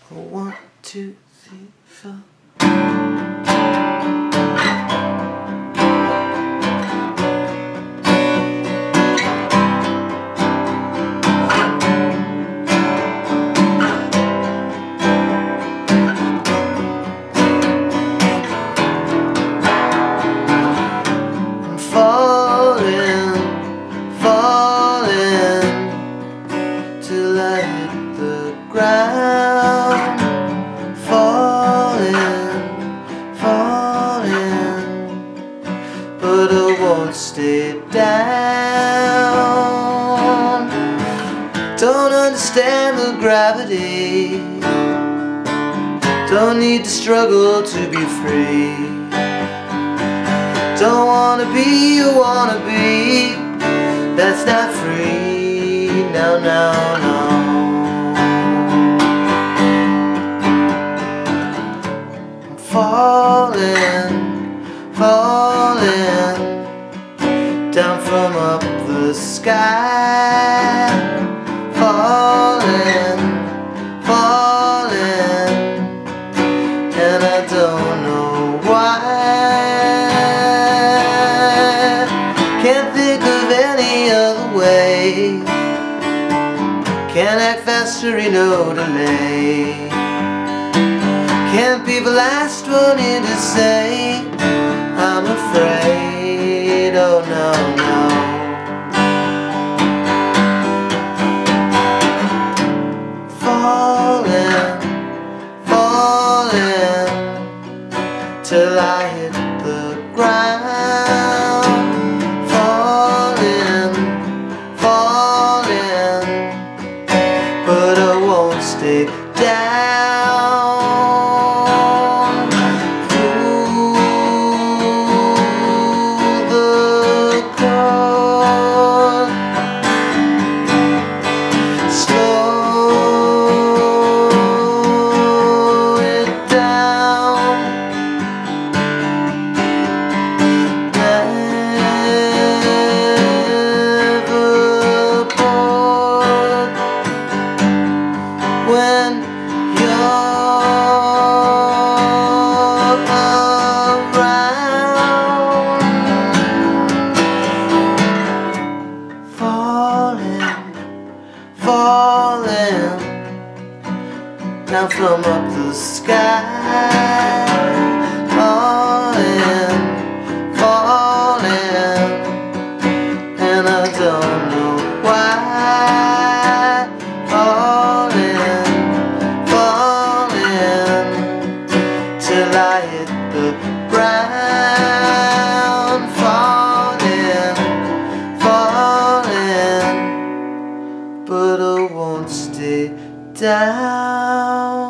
1, 2, 3, 4. I'm falling till I hit the ground. Falling, but I won't stay down. Don't understand the gravity, don't need to struggle to be free. Don't wanna be a wannabe, that's not free. No, no, no. Falling down from up the sky. Falling, and I don't know why. Can't think of any other way. Can't act fast or no delay. Can't be the last one in to say I'm afraid. Oh no, no. Falling till I hit the ground. Falling, but I won't stay down. When you're around, falling down from up the sky. Falling, and I don't know why. Till I hit the ground. Falling, but I won't stay down.